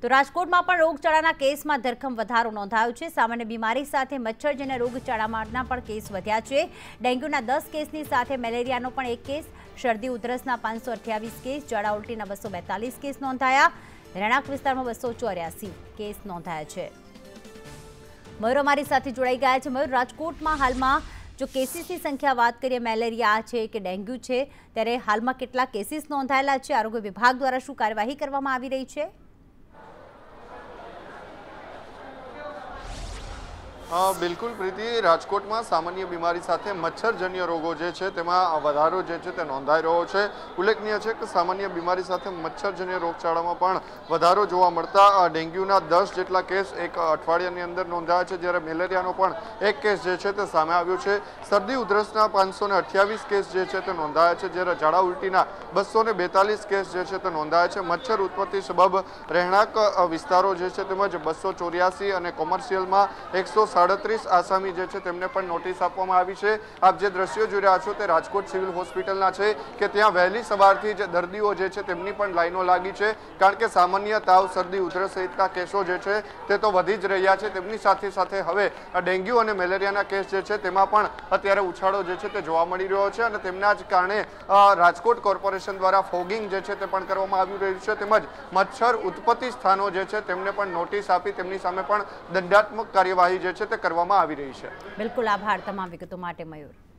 તો રાજકોટમાં પણ રોગચાળાના કેસમાં ધરખમ વધારો નોંધાયો છે। સામાન્ય બીમારી સાથે મચ્છરજન્ય રોગચાળાના પણ કેસ વધ્યા છે। ડેન્ગ્યુના 10 કેસની સાથે મેલેરિયાનો પણ 1 કેસ, શરદી ઉધરસના 528 કેસ, ઝાડા ઉલટીના 242 કેસ નોંધાયા। રહેણાંક વિસ્તારમાં 284 કેસ નોંધાયા છે। મયુર અમારી સાથે જોડાઈ ગયા છે। મયુર, રાજકોટમાં હાલમાં जो केसीसની संख्या बात करिए મેલેરિયા છે કે ડેન્ગ્યુ છે ત્યારે હાલમાં કેટલા કેસીસ નોંધાયેલા છે? આરોગ્ય વિભાગ દ્વારા શું કાર્યવાહી કરવામાં આવી રહી છે? બિલકુલ પ્રીતિ, રાજકોટમાં સામાન્ય બીમારી સાથે મચ્છરજન્ય રોગો જે છે તેમાં વધારો જે છે તે નોંધાઈ રહ્યો છે। ઉલ્લેખનીય છે કે સામાન્ય બીમારી સાથે મચ્છરજન્ય રોગચાળામાં પણ વધારો જોવા મળતા ડેન્ગ્યુના 10 જેટલા કેસ એક અઠવાડિયાની અંદર નોંધાયા છે, જ્યારે મેલેરિયાનો પણ 1 કેસ જે છે તે સામે આવ્યો છે। શરદી ઉધરસના 528 કેસ જે છે તે નોંધાયા છે, જ્યારે ઝાડા ઉલટીના 242 કેસ જે છે તે નોંધાયા છે। મચ્છર ઉત્પત્તિ સબબ રહેણાંક વિસ્તારો જે છે તેમજ 284 અને કોમર્શિયલમાં 137 આસામી જે છે તેમને પણ નોટિસ આપવામાં આવી છે। આપ જે દ્રશ્યો જોઈ રહ્યા છો તે રાજકોટ સિવિલ હોસ્પિટલના છે કે ત્યાં વહેલી સવારથી જ દર્દીઓ જે છે તેમની પણ લાઈનો લાગી છે, કારણ કે સામાન્ય તાવ, શરદી, ઉધરસ સહિતના કેસો જે છે તે તો વધી જ રહ્યા છે। તેમની સાથે સાથે હવે ડેન્ગ્યુ અને મેલેરિયાના કેસ જે છે તેમાં પણ અત્યારે ઉછાળો જે છે તે જોવા મળી રહ્યો છે અને તેમના જ કારણે રાજકોટ કોર્પોરેશન દ્વારા ફોગિંગ જે છે તે પણ કરવામાં આવી રહ્યું છે, તેમજ મચ્છર ઉત્પત્તિ સ્થાનો જે છે તેમને પણ નોટિસ આપી તેમની સામે પણ દંડાત્મક કાર્યવાહી જે છે તે કરવામાં આવી રહી છે। બિલકુલ, આભાર તમામ વિગતો માટે મયુર।